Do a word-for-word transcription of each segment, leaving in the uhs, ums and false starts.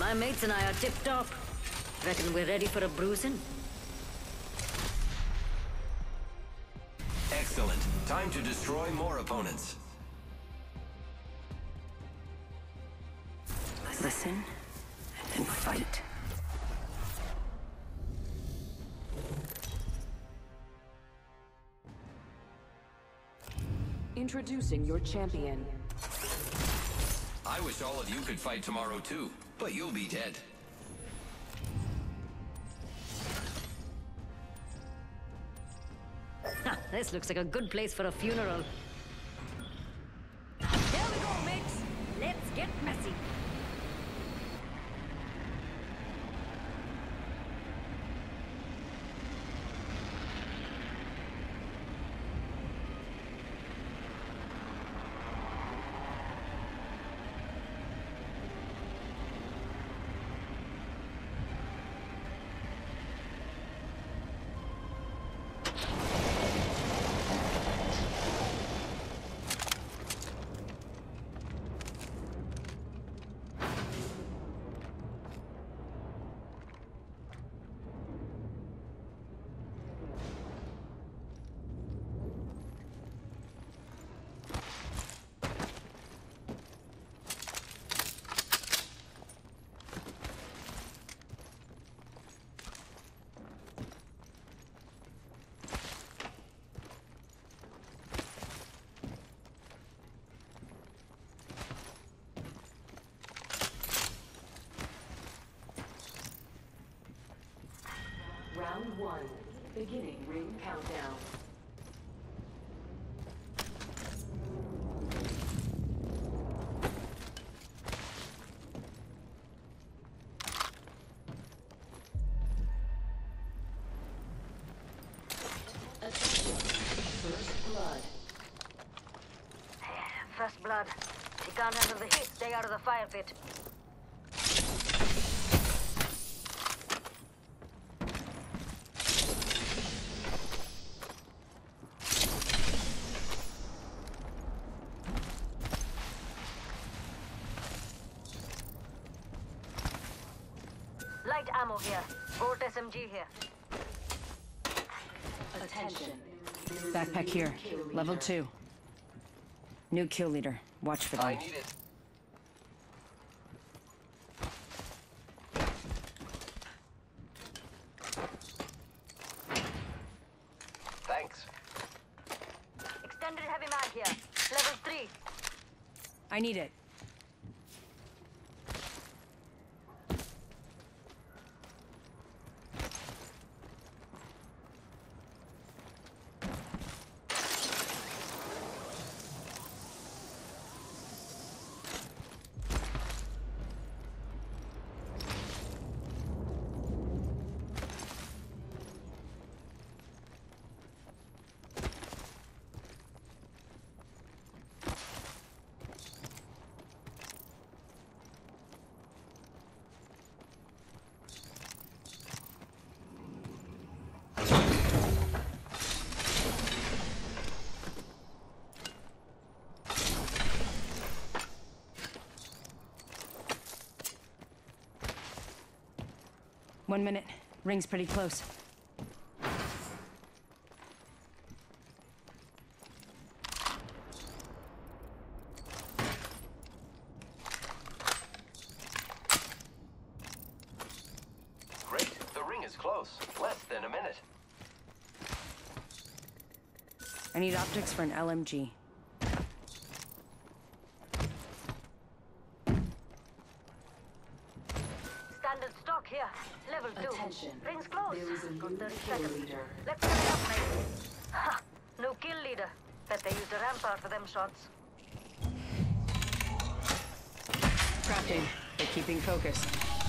My mates and I are tipped off. Reckon we're ready for a bruising? Excellent. Time to destroy more opponents. Listen, and fight. Introducing your champion. I wish all of you could fight tomorrow too, but you'll be dead. Ha, this looks like a good place for a funeral. Here we go, mates. Let's get messy. Round one. Beginning ring countdown. Attention. First blood. First blood. She can't handle the heat. Stay out of the fire pit. Light ammo here. Bolt S M G here. Attention. Backpack here. Level two. New kill leader. Watch for them. I need it. Thanks. Extended heavy mag here. Level three. I need it. One minute. Ring's pretty close. Great. The ring is close. Less than a minute. I need optics for an L M G. Standard stock here. Level two. Attention. Rings close. There is a Got new thirty kill seconds. leader. Let's get it up, mate. Ha! No kill leader. Bet they used a rampart for them shots. Crafting. They're keeping focus.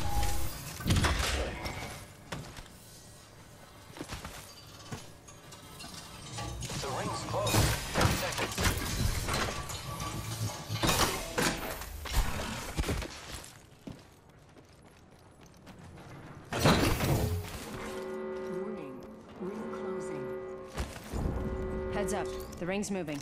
The ring's close. Ten seconds. Warning. Ring closing. Heads up. The ring's moving.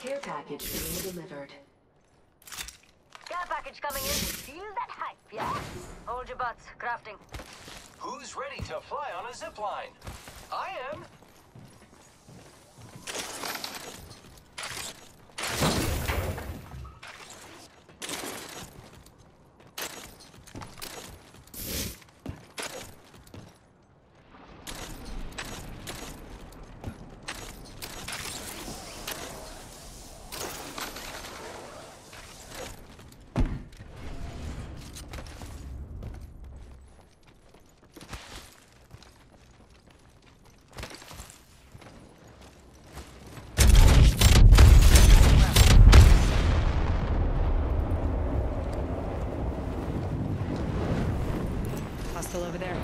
Care package being delivered. Care package coming in. Feel that hype, yeah? Hold your butts. Crafting. Who's ready to fly on a zip line? I am. Hostile over there.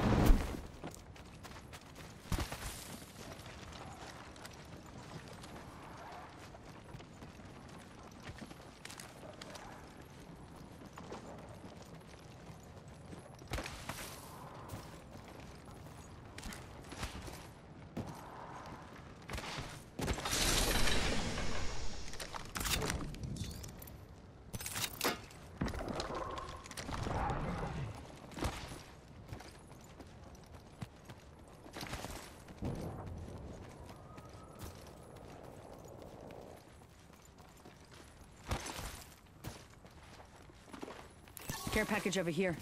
Care package over here.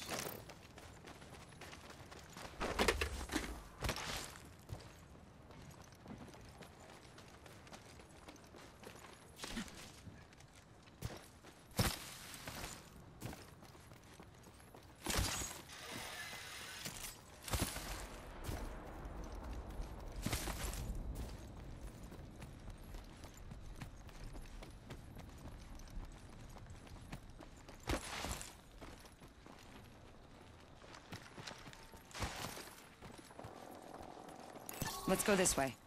Let's go this way.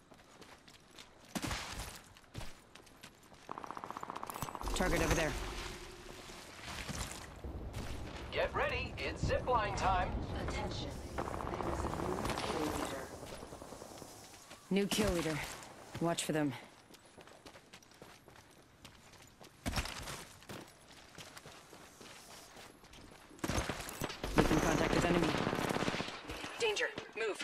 Target over there. Get ready, it's zipline time. Attention. There is a new kill leader. New kill leader. Watch for them. Making contact with enemy. Danger! Move!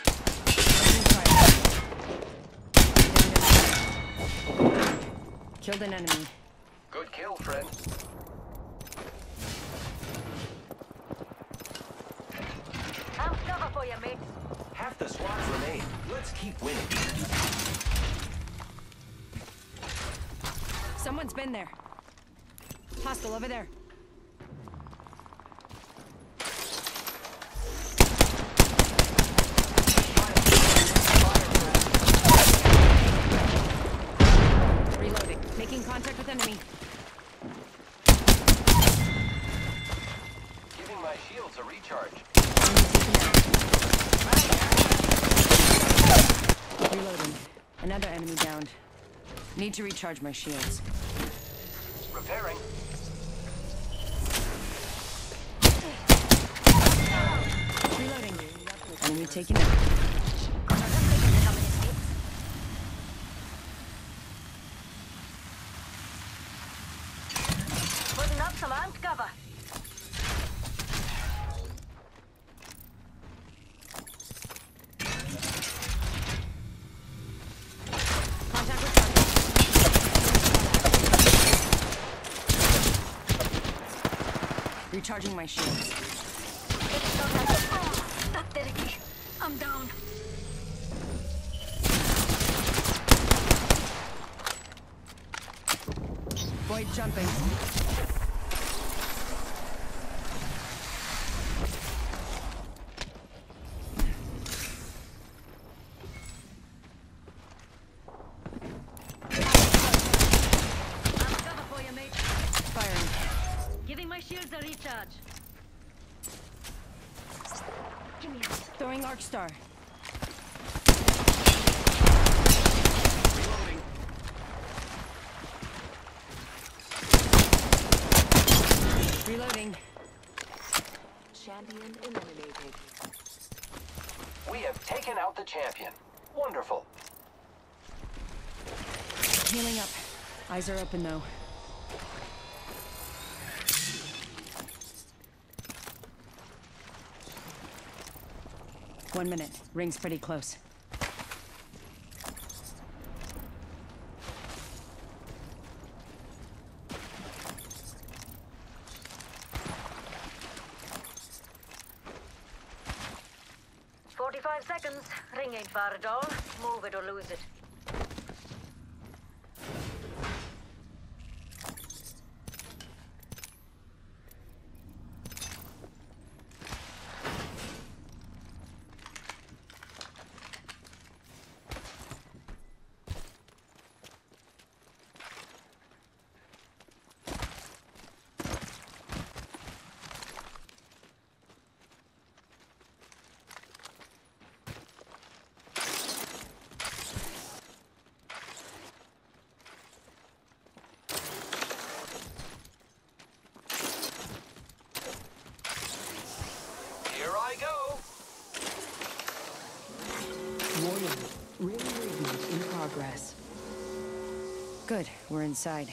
Killed an enemy. Good kill, friend. I'm cover for you, mate. Half the squads remain. Let's keep winning. Someone's been there. Hostile over there. Reloading. Making contact with enemy. Giving my shields a recharge. Reloading. Another enemy downed. Need to recharge my shields. Repairing. Reloading. Enemy taken out. Putting up some armed cover. Contact with target. Recharging my shields. I'm down. Void jumping. I'm cover for you, mate. Firing. Giving my shields a recharge. Give me a Throwing arc star. Reloading. Reloading. Champion eliminated. We have taken out the champion. Wonderful. Healing up. Eyes are open though. One minute. Ring's pretty close. Forty-five seconds. Ring ain't far at all. Move it or lose it. I go. Warning. Ring movement in progress. Good, we're inside.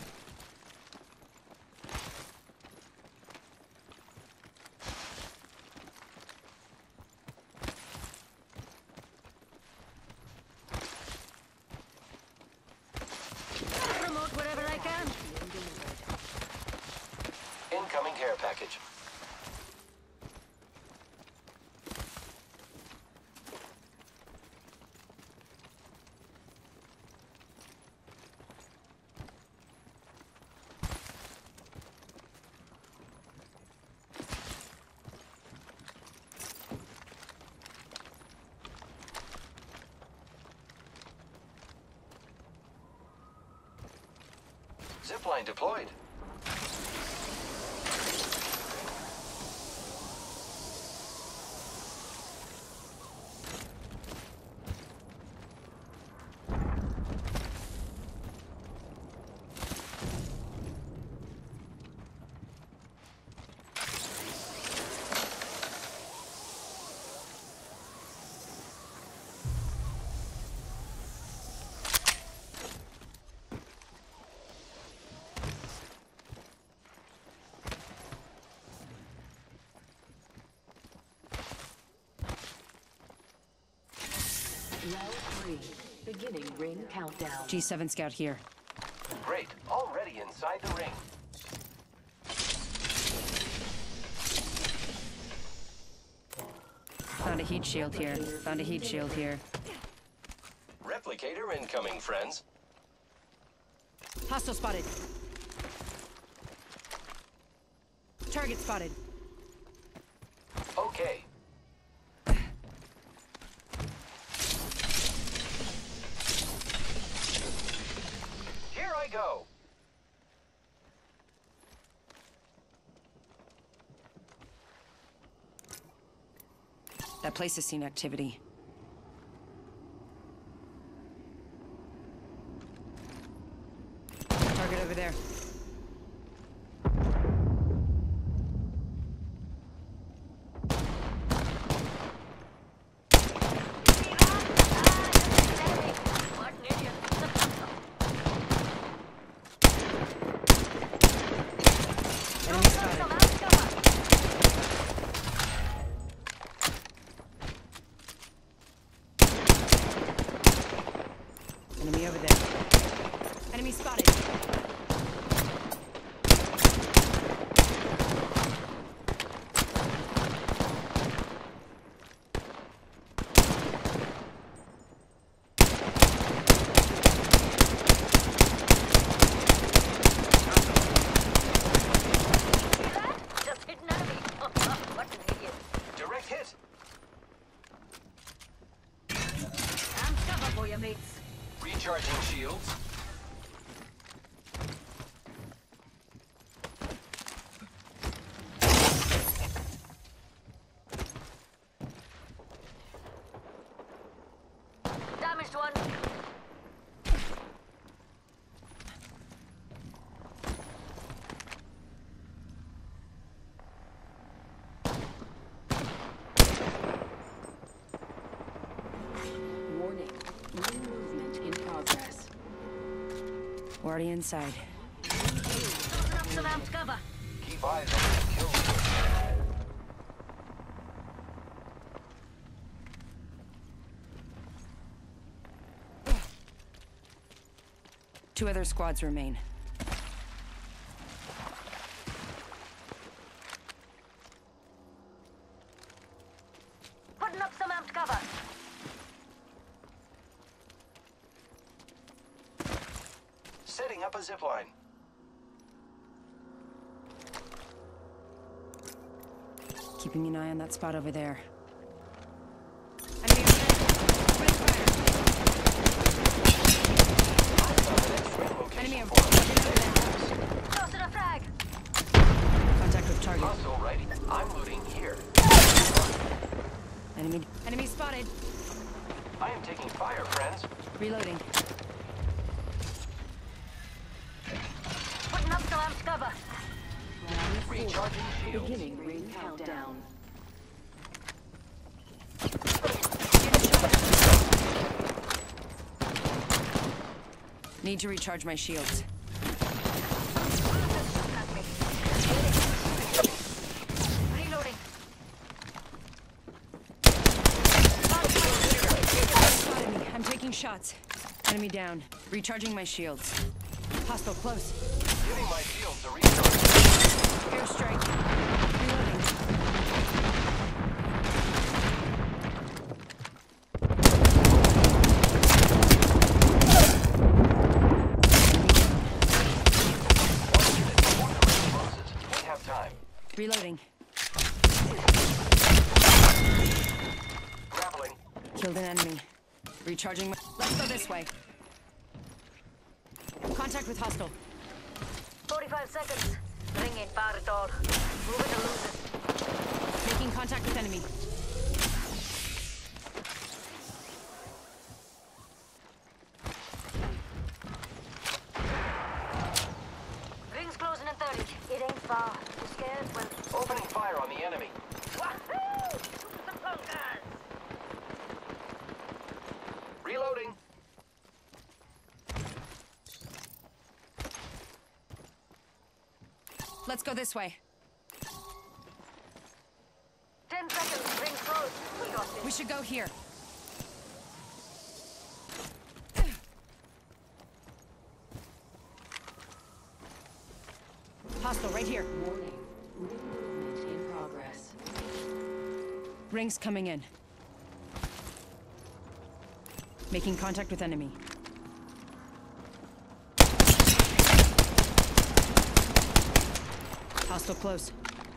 Promote wherever I can. Incoming care package. Zipline deployed. Round three. Beginning ring countdown. G seven scout here. Great. Already inside the ring. Found a heat shield here. Found a heat shield here. Replicator incoming, friends. Hostile spotted. Target spotted. Okay. Here I go. That place has seen activity. Target over there. What an idiot. Enemy spotted. Enemy over there. Enemy spotted. Just hit an enemy. What an idiot. Direct hit. I'm cover for you, mates. Recharging shields. Damaged one. Warning. Ring movement in progress. We're already inside. Open up some amped cover. Keep eyes on the kill leader. Two other squads remain. Putting up some amped cover. Setting up a zipline. Keeping an eye on that spot over there. Enemy over there. Tossing a frag. Contact with target. Hostile ready. I'm looting here. Enemy. Enemy spotted. I am taking fire, friends. Reloading. Putting up some amped cover. Recharging shields. Beginning ring countdown. Need to recharge my shields. Reloading. Spotted me. I'm taking shots. Enemy down. Recharging my shields. Hostile close. Giving my shields a recharge. Airstrike. Reloading. We have time. Reloading. Grappling. Killed an enemy. Recharging my... Let's go this way. Contact with hostile. forty-five seconds. Ring ain't far at all. Move it or lose it. Making contact with enemy. Ring's closing in thirty. It ain't far. You scared? Well, Opening fire on the enemy. wahoo! Super punkers! Reloading. Let's go this way. Ten seconds. Ring's closed. We got this. We should go here. Hostile right here. Warning. Ring movement in progress. Rings coming in. Making contact with enemy. Hostile close.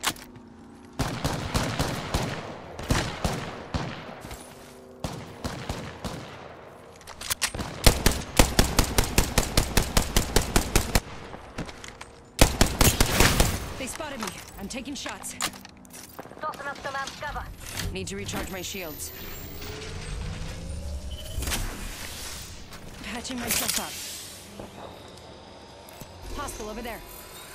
They spotted me. I'm taking shots. Tossing up some amped cover. Need to recharge my shields. Patching myself up. Hostile over there.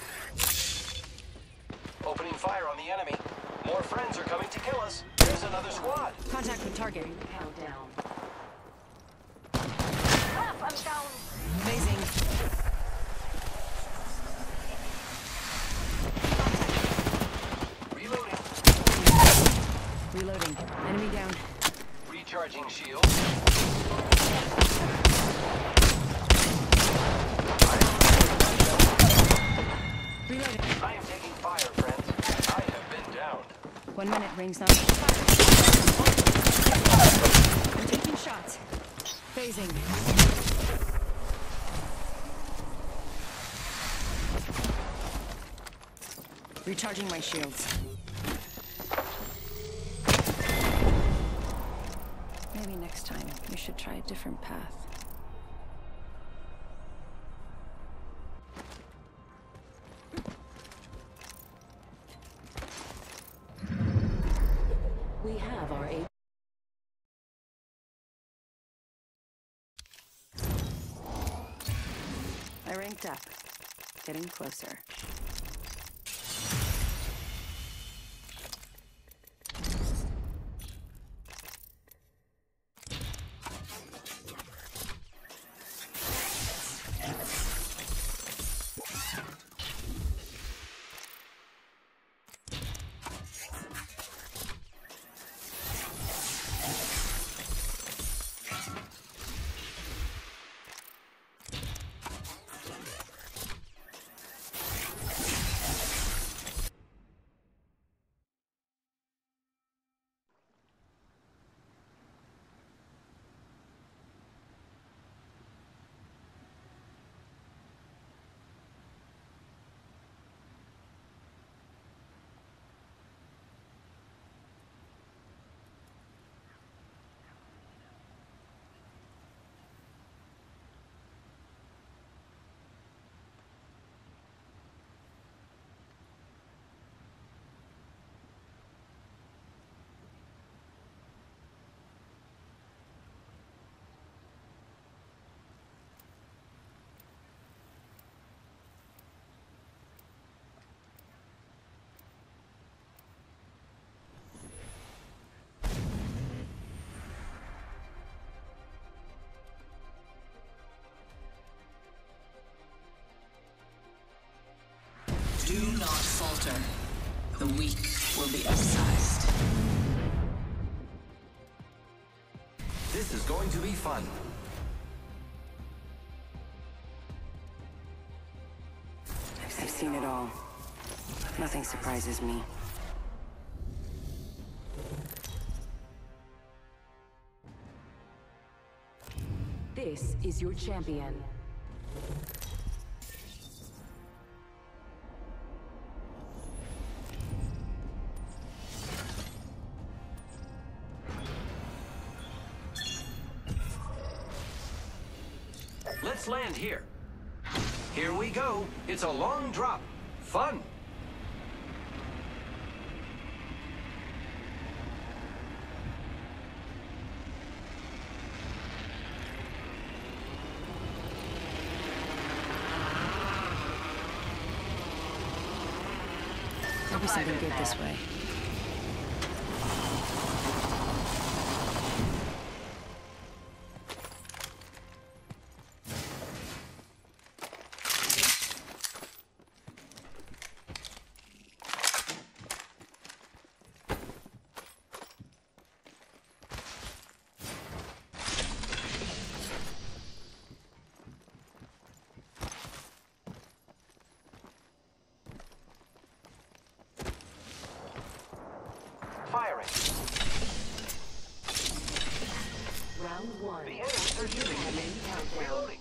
Opening fire on the enemy. More friends are coming to kill us. There's another squad. Contact with target. Ring countdown. Crap, I'm down. Phasing. Reloading. Reloading. Enemy down. Recharging shields. Reloading. I am taking fire, friends. I have been down. One minute, rings not. I'm taking shots. Phasing. Recharging my shields. Maybe next time we should try a different path. We have our A. I ranked up. Getting closer. Do not falter. The weak will be excised. This is going to be fun. I've seen it all. Nothing surprises me. This is your champion. Let's land here. Here we go. It's a long drop. Fun. There'll be something good this way. Firing. Round one. The enemies are shooting at me. Reloading.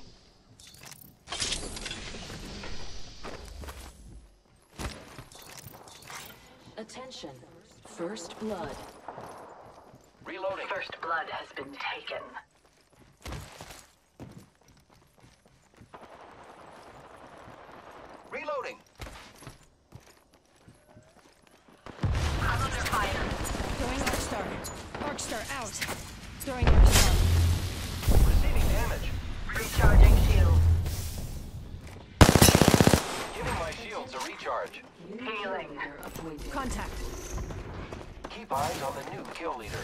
Attention. First blood. Reloading. First blood has been taken. Reloading. I'm under fire. Throwing Arcstar. Arcstar out. Throwing Arcstar. Receiving damage. Recharging shield. Giving my shields a recharge. Healing. Appointed. Contact. Keep eyes on the new kill leader.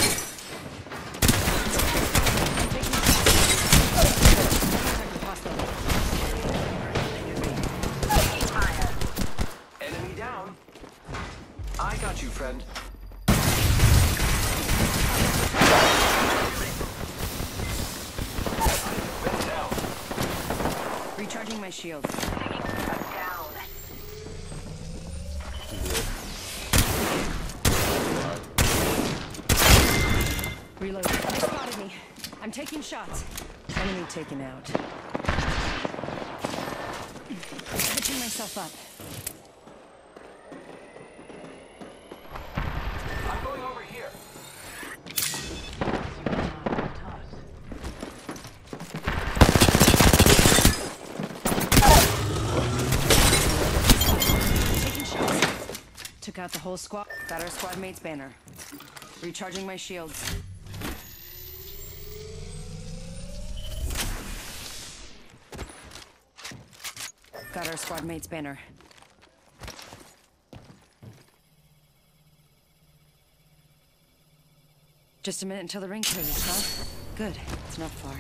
I'm taking Contact with hostile. Taking fire. Enemy down. I got you, friend. Went down. Recharging my shield. I'm down. Reload. They spotted me. I'm taking shots. Enemy taken out. Catching myself up. I'm going over here. Taking shots. Took out the whole squad. Got our squad mate's banner. Recharging my shields. Got our squad mate's banner. Just a minute until the ring closes, huh? Good. It's not far.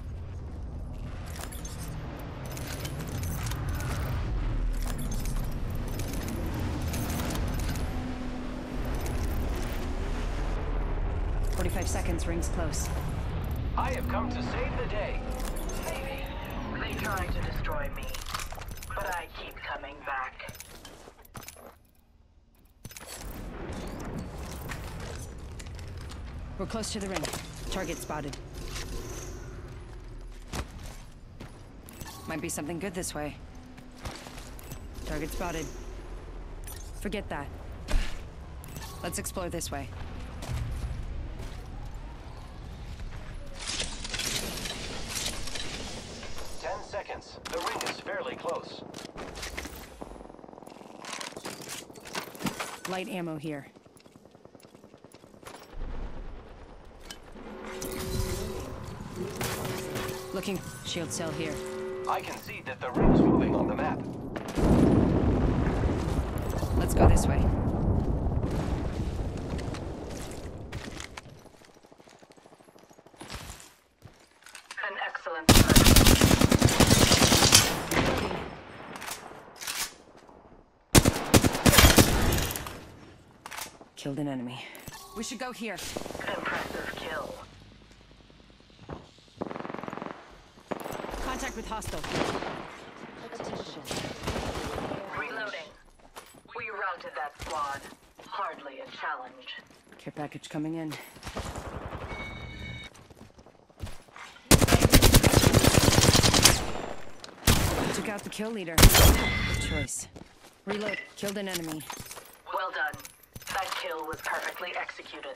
Forty-five seconds. Ring's close. I have come to save the day. Maybe. They try to destroy me, but I keep coming back. We're close to the ring. Target spotted. Might be something good this way. Target spotted. Forget that. Let's explore this way. Ten seconds. The ring is fairly close. Light ammo here. Looking. Shield cell here. I can see that the ring's moving on the map. Let's go this way. An excellent start. Killed an enemy. We should go here. Impressive kill. Contact with hostile. Attention. Reloading. We routed that squad. Hardly a challenge. Care package coming in. Took out the kill leader. Good choice. Reload. Killed an enemy. Well done. That kill was perfectly executed.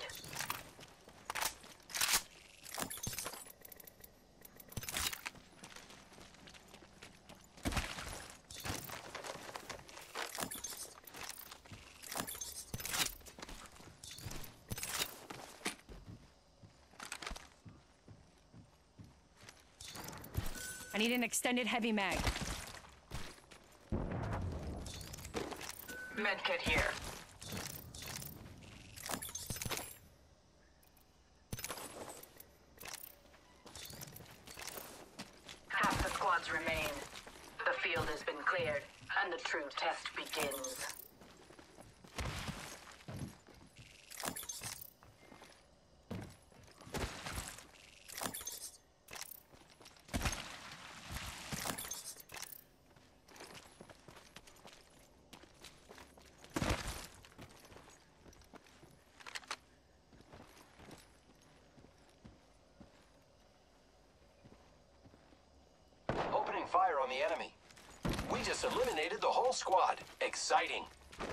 I need an extended heavy mag. Medkit here. Half the squads remain. The field has been cleared, and the true test begins. Opening fire on the enemy. We just eliminated the whole squad. Exciting.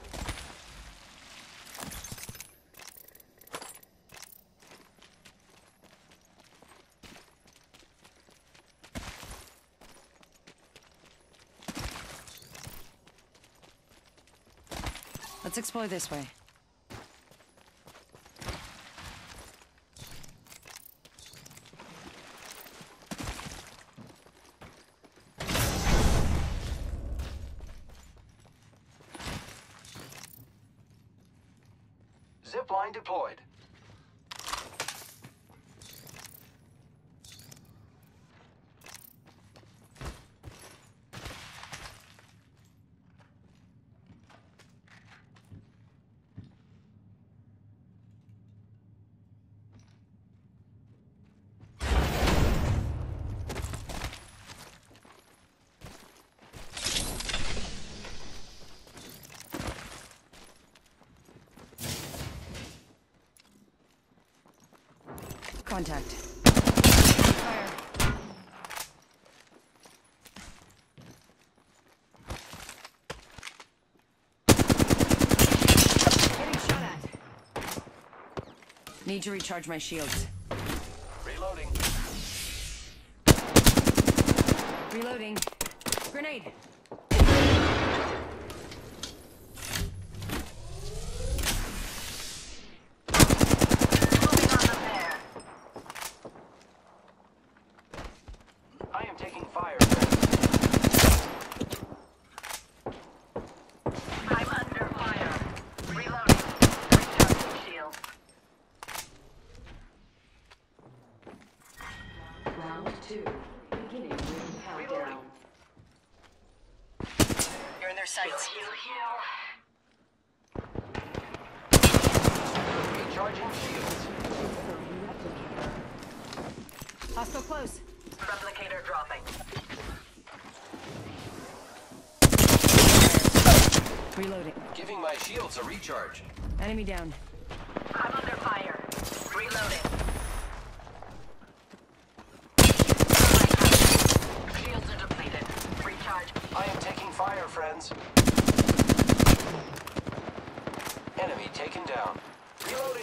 Let's explore this way. Zip line deployed. Contact. Fire. Getting shot at. Need to recharge my shields. Reloading. Reloading. Grenade. I am taking fire. I'm under fire. Reloading. Recharging shield. Round two. Beginning ring countdown. You're in their sights. Heal, heal, Recharging shields. Hostile close. heal. Replicator dropping. Reloading. Giving my shields a recharge. Enemy down. I'm under fire. Reloading. Shields are depleted. Recharge. I am taking fire, friends. Enemy taken down. Reloading.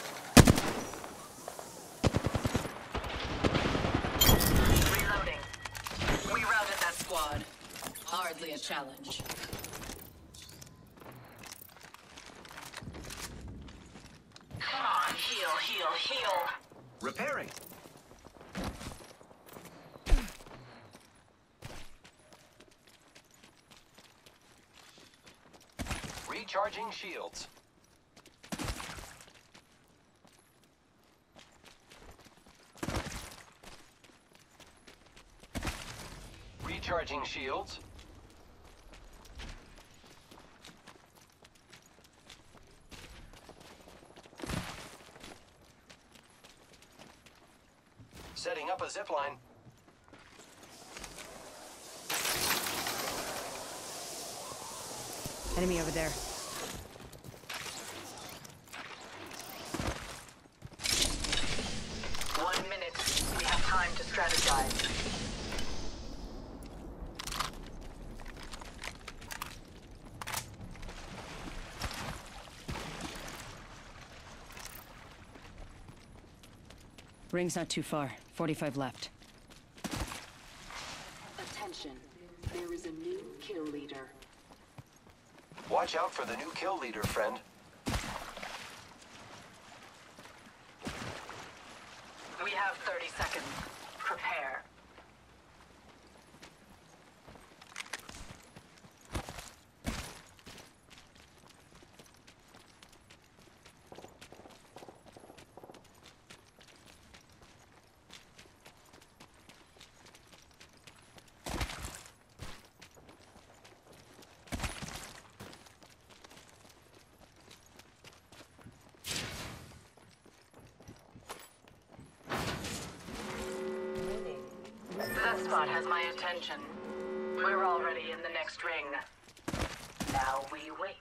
Reloading. We routed that squad. Hardly a challenge. Come on, heal, heal, heal. Repairing. Recharging shields. Recharging shields. up a zip line. Enemy over there. One minute. We have time to strategize. Ring's not too far. forty-five left. Attention. There is a new kill leader. Watch out for the new kill leader, friend. We have thirty seconds. Prepare. That spot has my attention. We're already in the next ring. Now we wait.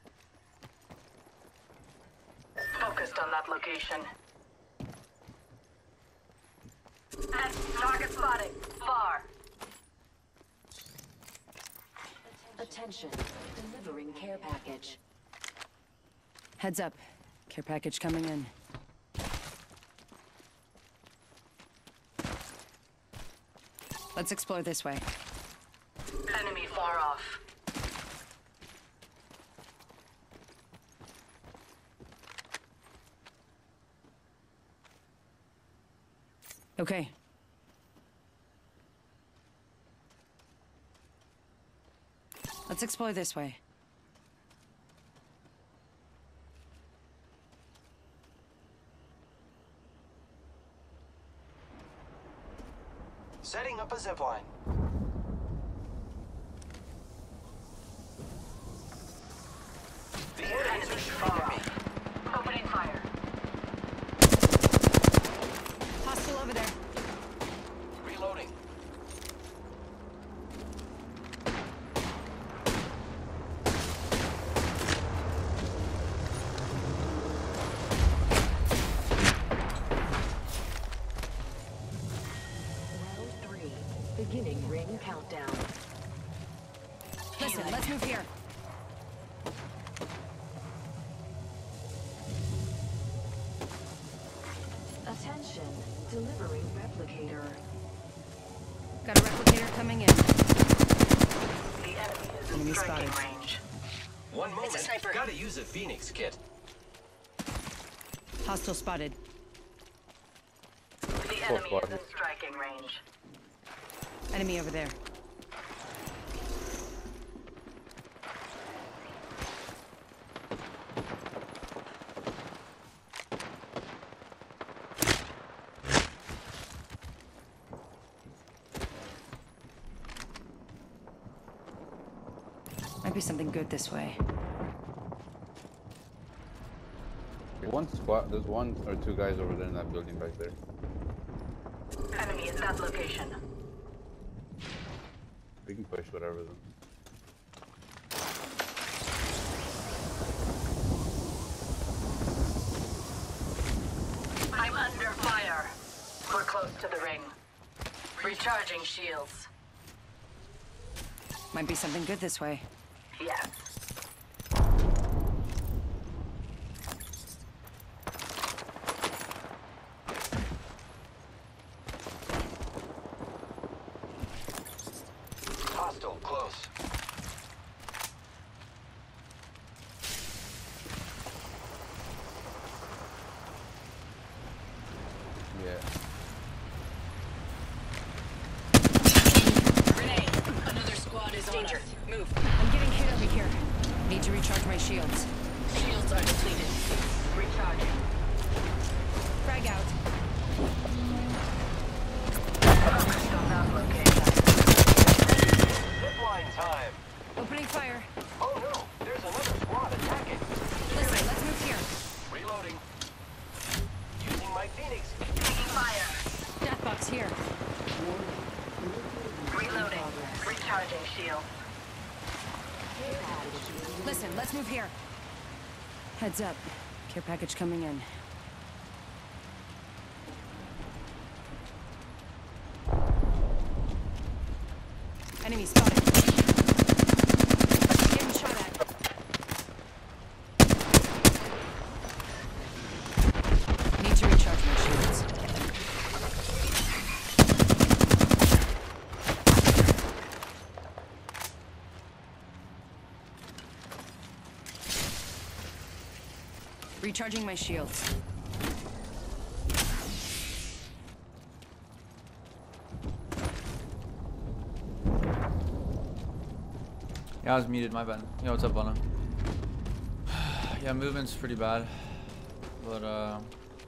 Focused on that location. And target spotted. Far. Attention. Delivering care package. Heads up. Care package coming in. Let's explore this way. Enemy far off. Okay. Let's explore this way. Setting up a zip line. The enemies are shooting at me. Opening fire. Hostile over there. Reloading. Round three. Beginning ring countdown. Listen, let's move here. Attention. Delivering replicator. Got a replicator coming in. The enemy is in Enemy striking spotted. range. One moment. It's a sniper. Gotta use a Phoenix kit. Hostile spotted. The enemy is in striking range. Enemy over there. Might be something good this way. One squad, there's one or two guys over there in that building back there. Enemy is that location. We can push whatever then. I'm under fire. We're close to the ring. Recharging shields. Might be something good this way. Yes. Hostile close. Yeah. Grenade. Another squad is on us. Move. I'm getting hit over here. Need to recharge my shields. Shields are depleted. Recharging. Frag out. Focused on that location. Zipline time. Opening fire. Oh no, there's another squad attacking. Listen, let's move here. Reloading. Using my Phoenix. Taking fire. Death box here. Recharging shield. Listen, let's move here. Heads up. Care package coming in. Enemy spotted. Getting shot at. Need to recharge my shields. Recharging my shields. Yeah, I was muted, my bad. Yo, what's up, Bono? Yeah, movement's pretty bad. But, uh...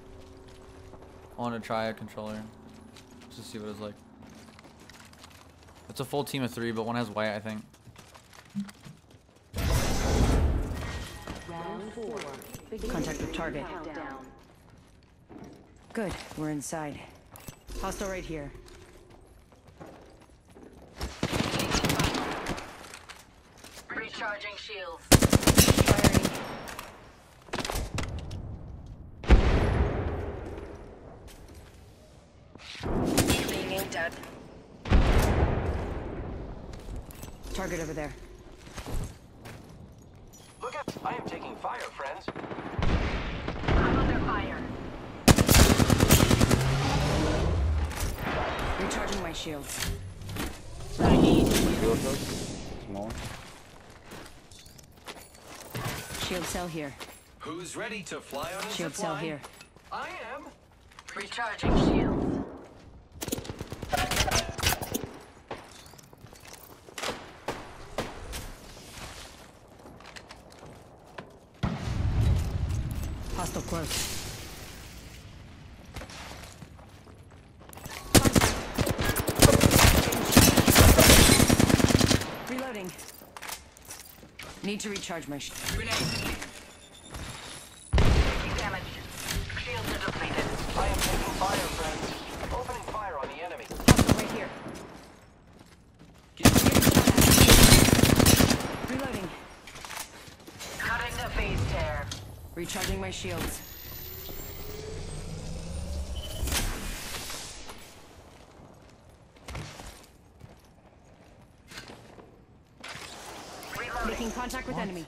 I want to try a controller. Just to see what it's like. It's a full team of three, but one has white, I think. Round four. Contact with target. Good, we're inside. Hostile right here. Recharging shields. Firing. Being aimed at. Target over there. Look at. I am taking fire, friends. I'm under fire. Recharging my shields. Small. Shield cell here. Who's ready to fly on a Shield zip line? cell here. I am. Recharging shields. Hostile close. Reloading. Need to recharge my sh- Taking damage. Shields are depleted. I am taking fire, friends. Opening fire on the enemy. Hostile right here. Reloading. Cutting the phase tear. Recharging my shields. Reloading. Making contact with enemy.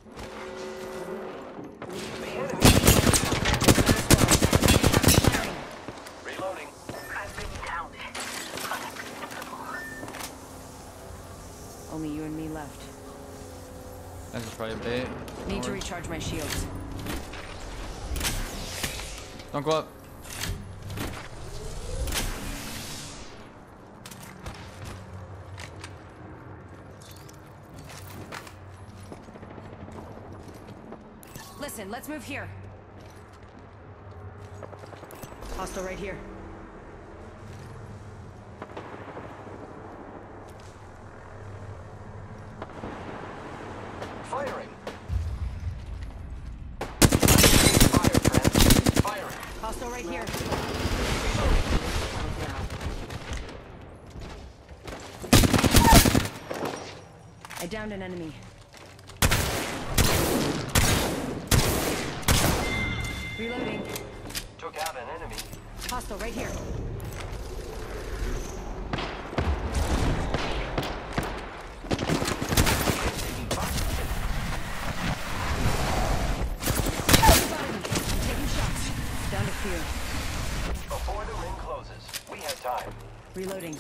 Reloading. I've been downed. Unacceptable. Only you and me left. This is probably a bait. Need to Don't worry. recharge my shields. Don't go up. Listen, let's move here. Hostile right here. Firing. Fire, friends. Firing. Hostile right here. I downed an enemy. Reloading. Took out an enemy. Hostile right here. Taking fire. Taking shots. Down to fear. Before the ring closes, we have time. Reloading.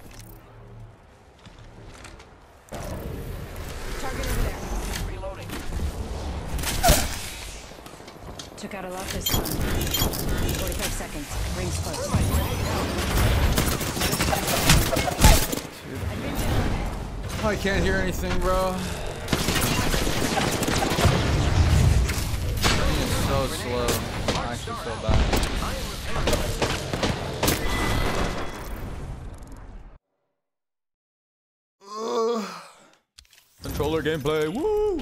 Target over there. Reloading. Took out a lot this time. forty-five seconds. Rings close. I can't hear anything, bro. It's so slow. Actually, so bad. Ugh. Controller gameplay. Woo!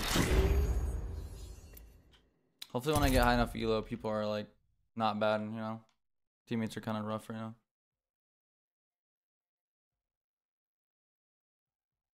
Hopefully, when I get high enough elo, people are like not bad, you know. Teammates are kind of rough right now.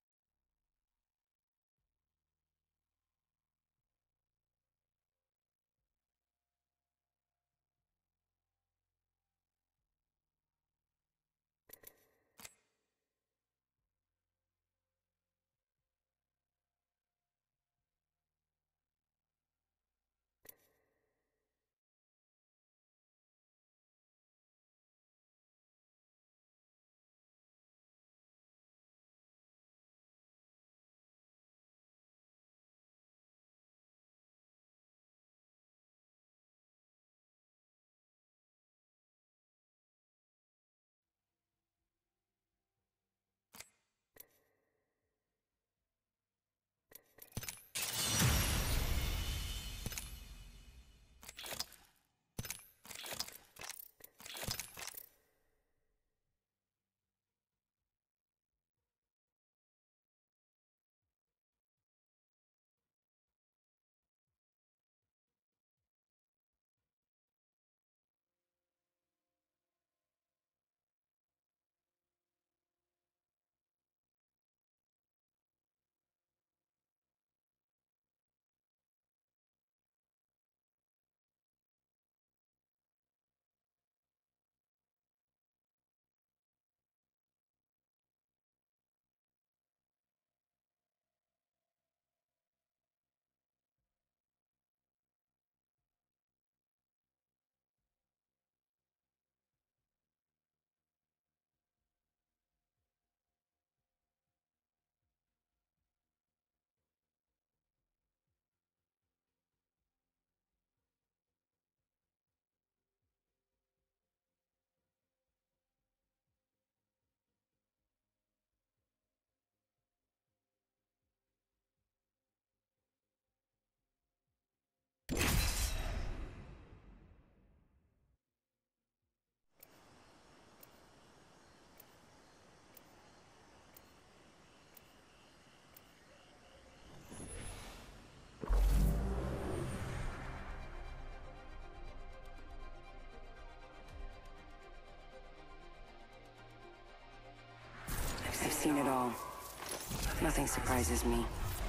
seen it all. Nothing surprises me.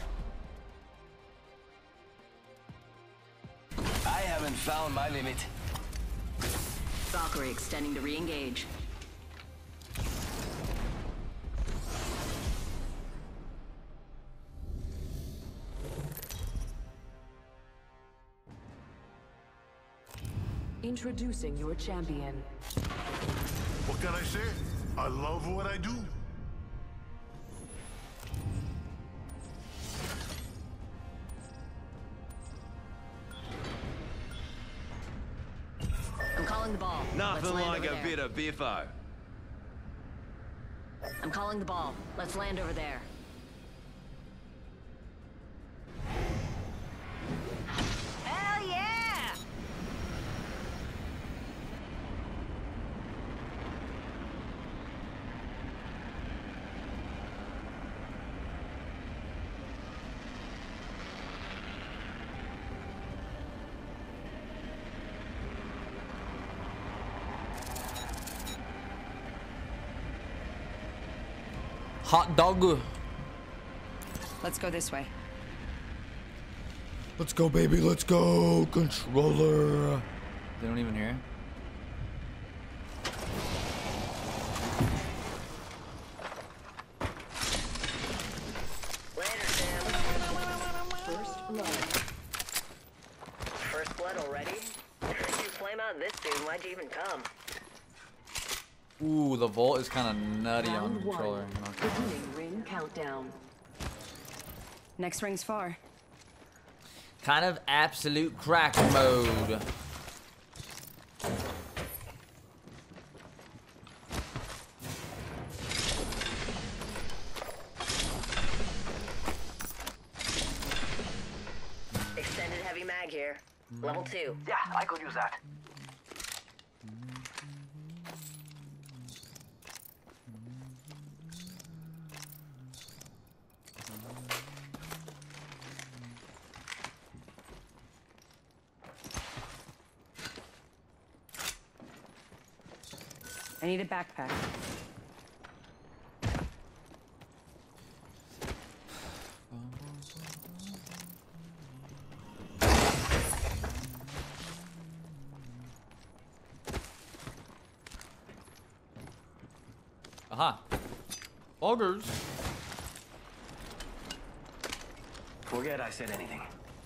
I haven't found my limit. Valkyrie extending to re-engage. Introducing your champion. What can I say? I love what I do. I'm calling the ball. Nothing Let's land like over a there. bit of biffo. I'm calling the ball. Let's land over there. Hell yeah! Hot dog. Let's go this way. Let's go, baby. Let's go. Controller. They don't even hear. Later, Sam. First blood. First blood already? If you flame out this soon, why'd you even come? Ooh, the Volt is kind of nutty on Round the controller. one. Not gonna lie. Beginning ring countdown. Next ring's far. Kind of absolute crack mode. Extended heavy mag here. Level two. Yeah, I could use that. I need a backpack. Aha. Augers. Forget I said anything.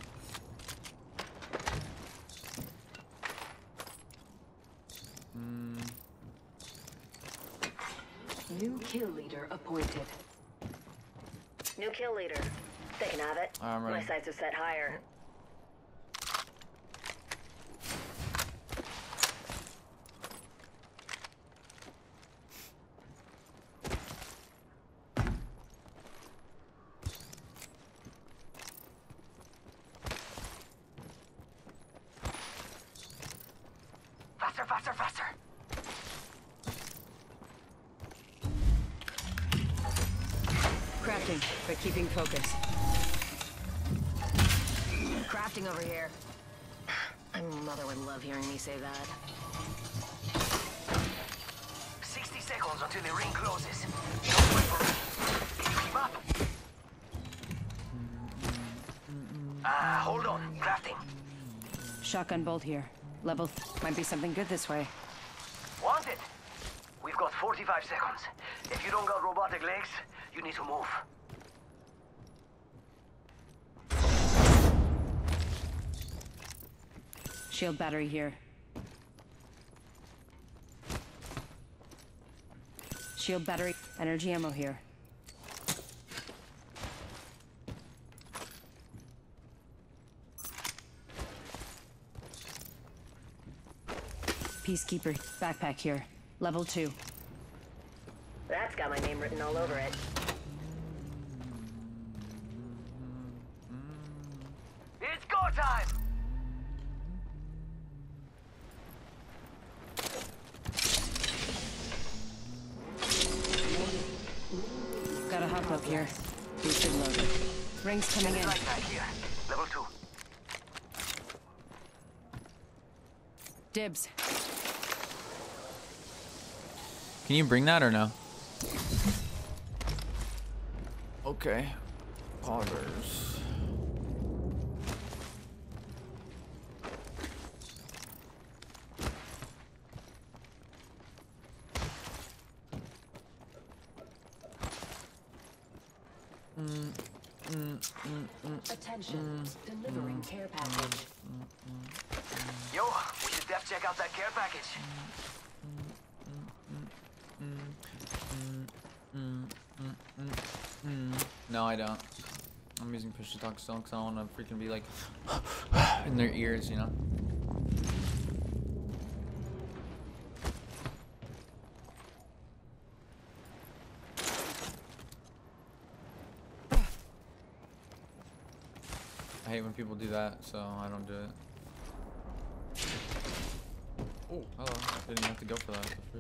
New kill leader appointed. New kill leader. They can have it. I'm ready. My sights are set higher. Faster, faster, faster. Crafting, but keeping focus. Crafting over here. My mother would love hearing me say that. sixty seconds until the ring closes. Don't wait for it. Can you keep up? Ah, hold on. Crafting. Shotgun bolt here. Level th might be something good this way. Want it? We've got forty-five seconds. If you don't got robotic legs, you need to move. Shield battery here. Shield battery, energy ammo here. Peacekeeper, backpack here. Level two. That's got my name written all over it. It's go time! Gotta hop up here. Boosted loader. Rings coming in. Right back here. Level two. Dibs. Can you bring that or no? Okay. Poggers. Mm, mm, mm, mm, Attention, delivering care package. Yo, we should def check out that care package. No, I don't. I'm using push to talk still because I don't want to freaking be like in their ears, you know? I hate when people do that, so I don't do it. Oh, hello. Didn't even have to go for that. That's free.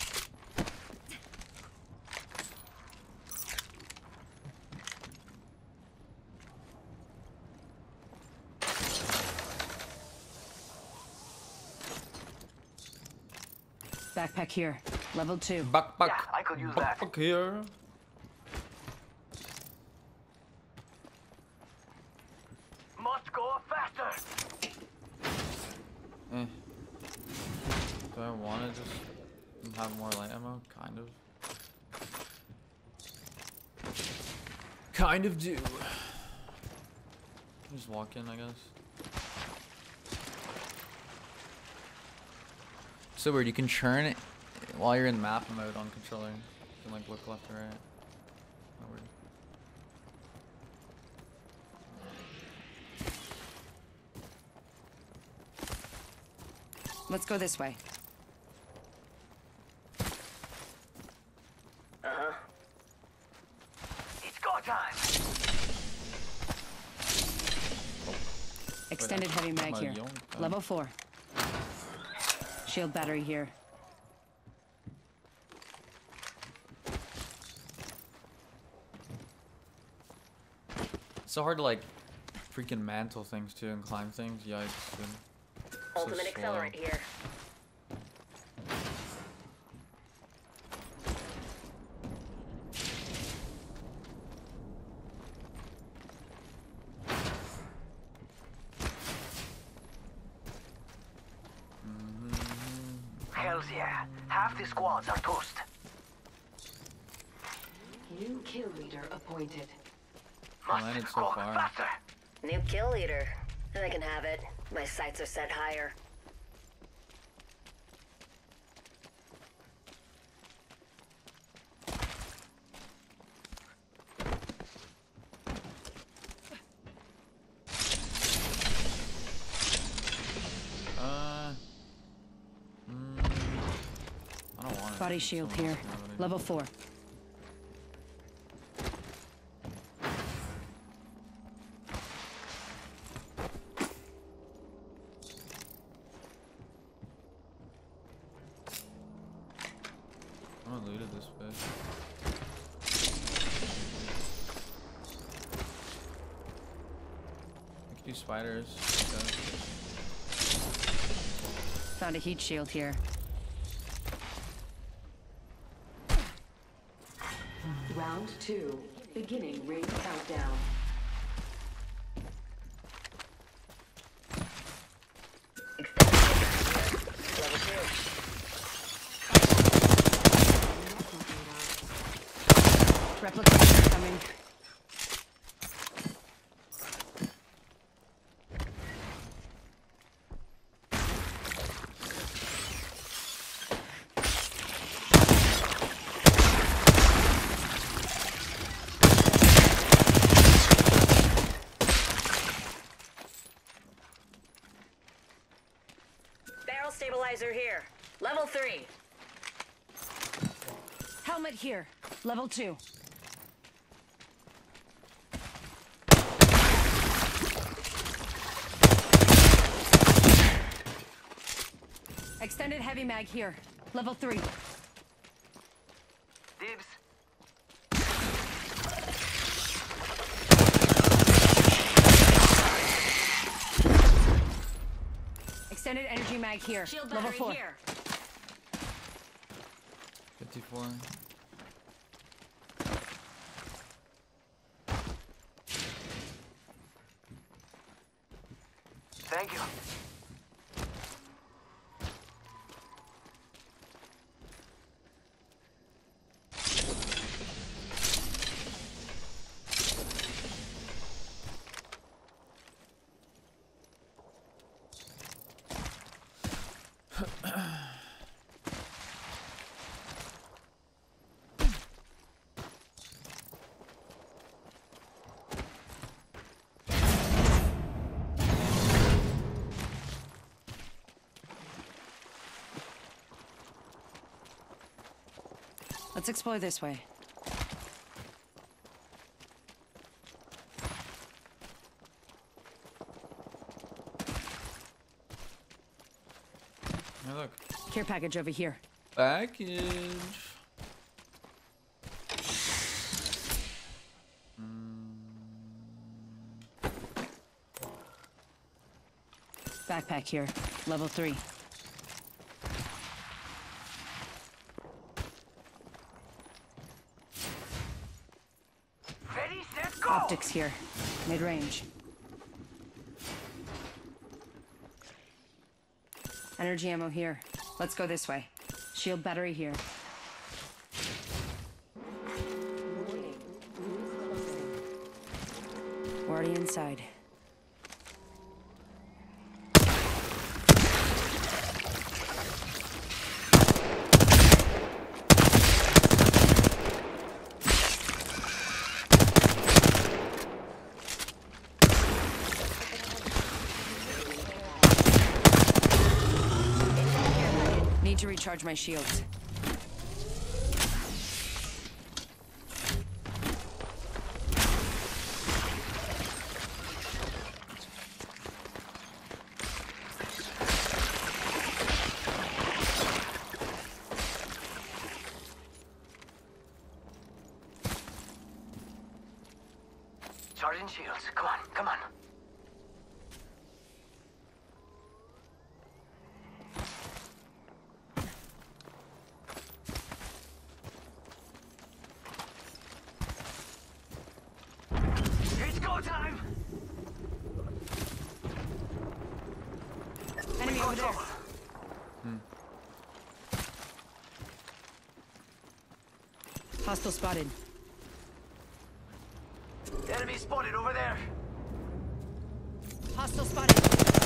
Backpack here. Level two. Back, back. Yeah, I could use back, that. back here. Must go faster. Eh. Do I want to just have more light ammo? Kind of. Kind of do. Just walk in, I guess. So weird, you can churn it while you're in map mode on controller. You can like look left or right. Not weird. Let's go this way. Uh-huh. It's go time. Extended heavy mag here. Level four. Shield battery here. It's so hard to like freaking mantle things too and climb things. Yikes, dude. Ultimate So slow. accelerant here. Hells yeah. Half the squads are toast. New kill leader appointed. I landed so go far. faster. New kill leader. I can have it. My sights are set higher. Uh, mm, I don't want it. Body shield Someone here. else can have it. Level four. I'm gonna loot this fish. I could do spiders. Okay. Found a heat shield here. Round two. Beginning ring countdown. Level two. Replicator coming. Barrel stabilizer here. Level three. Helmet here. Level two. Extended heavy mag here. Level three. Dibs. Extended energy mag here. Shield Level battery four. here. fifty-four. Thank you. Let's explore this way. Hey, look. Care package over here. Package. Backpack here. Level three. Ready, set, go! Optics here. Mid-range. Energy ammo here. Let's go this way. Shield battery here. We're already inside. Need to recharge my shields. Charging shields. Come on, come on. It's go time! Enemy over there. Hostile spotted. Enemy spotted over there. Hostile spotted.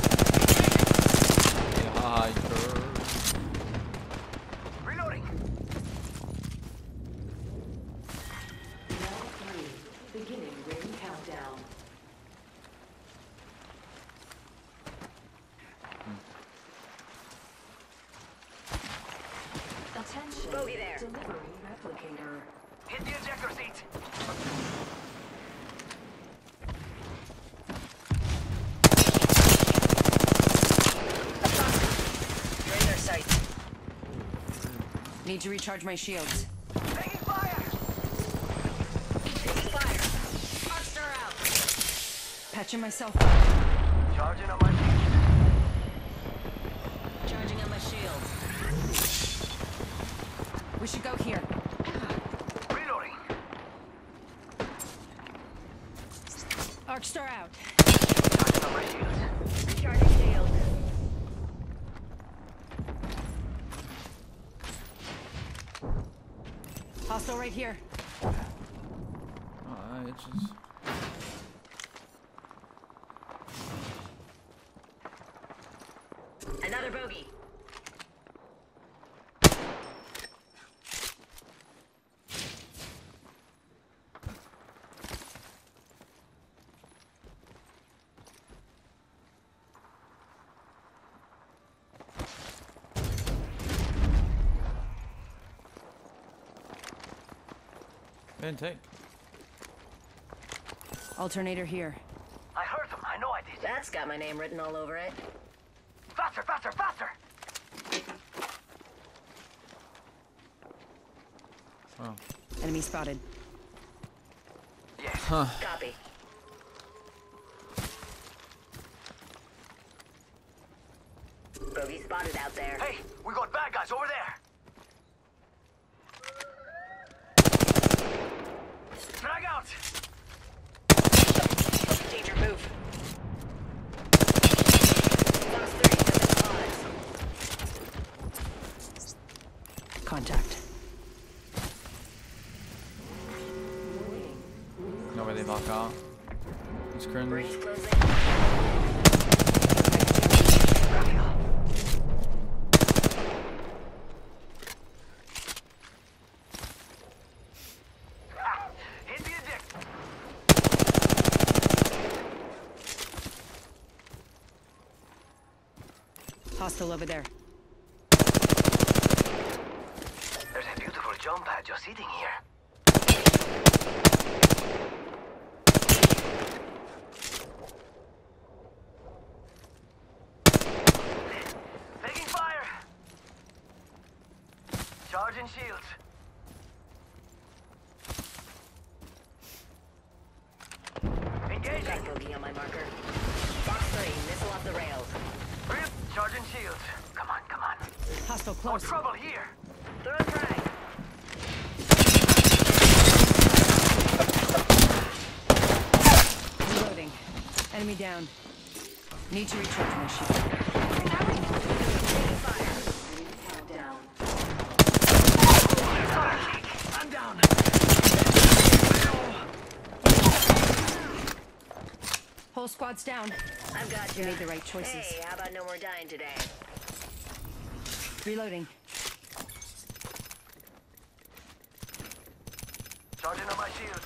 Hiker. Reloading. Round three. Beginning ring countdown. Attention. Bogey there. Delivering replicator. Hit the ejector seat. You're in their sights. Need to recharge my shields. Taking fire! Taking fire. Arc star out. Patching myself up. Charging on my feet. Charging on my shield. We should go here. Reloading. Arc star out. Charging on my shields. Recharging shield. Hostile right here. Oh, it just. Another bogey. Didn't take. Alternator here. I heard them. I know I did. That's got my name written all over it. Faster, faster, faster! Oh. Enemy spotted. Yes. Huh. Copy. Bogey spotted out there. Hey, we got bad guys over there. Frag out! Danger, move. No way they lock out. It's cringe. Rings closing. Hit the eject. Hostile over there. There's a beautiful jump pad just sitting here. Taking fire. Charging shields. Engaging. Got bogey on my marker. Box three, missile off the rails. Charging shields. Come on, come on. Hostile Oh, close. trouble here. Throw a frag. Reloading. Enemy down. Need to recharge my shield. Taking fire. Countdown. I'm down. Whole squad's down. I've got You you. made the right choices. Hey, how about no more dying today? Reloading. Charging on my shields.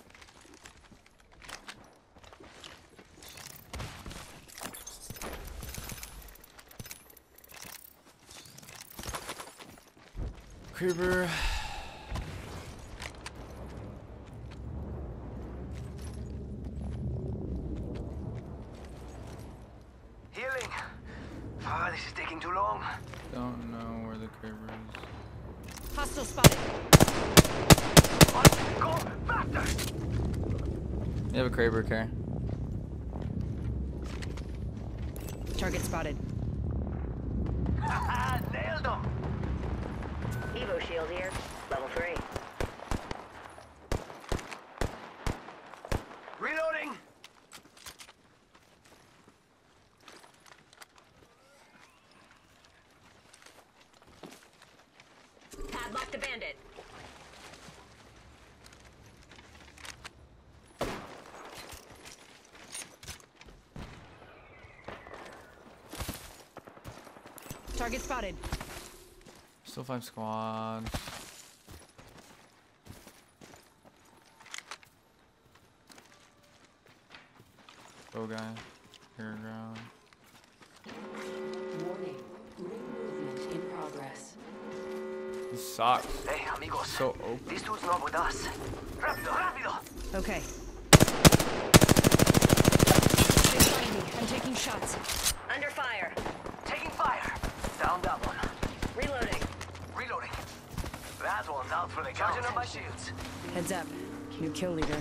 Creeper. Healing. Ah, this is taking too long. Don't know where the creeper is. Hostile spotted. On, go faster. You have a creeper, care. Target spotted. Haha, nailed them. Evo shield here. Level three. Reloading. Padlock the bandit. Target spotted. Still five squads. Go guy. Here ground. Warning. Ring movement in progress. This sucks. Hey, amigos. So open. This dude's not with us. Rápido, rápido. Okay. They're finding me. I'm taking shots. Under fire. Taking fire. Down that one. Reloading. Reloading. That one's out for the count. Charging on my shields. Heads up. New kill leader.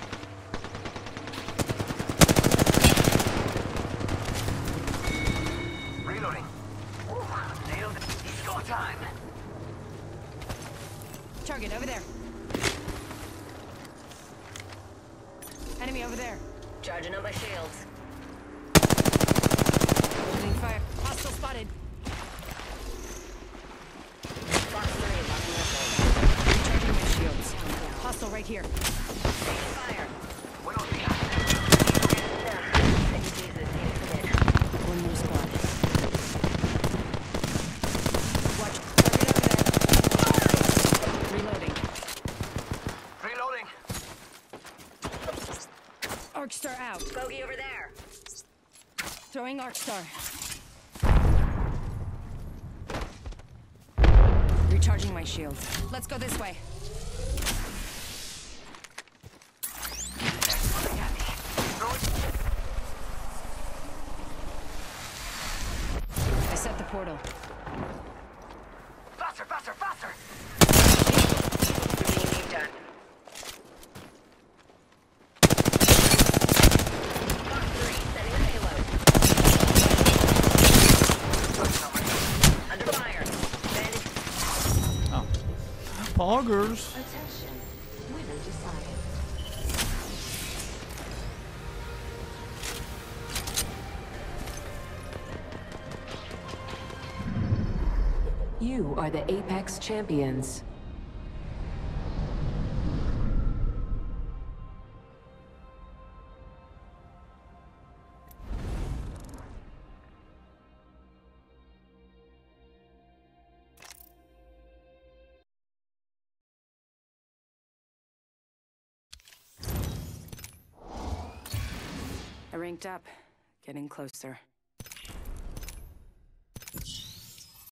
Reloading. Ooh, nailed it. It's go time. Target over there. Enemy over there. Charging on my shields. Opening fire. Hostile spotted. Box three, locking missiles. Recharging my shields. Hostile right here. Taking fire. Buenos días. Taking pieces. Infinite. One more squad. Watch. Target over there. Reloading. Reloading. Arc star out. Bogey over there. Throwing arc star. Recharging my shield. Let's go this way. I set the portal. Faster, faster, faster. Being done. Box three, setting a payload. Under fire. Bandit. Oh. Poggers. Attention. Winner decided. You are the Apex Champions. Synced up. Getting closer.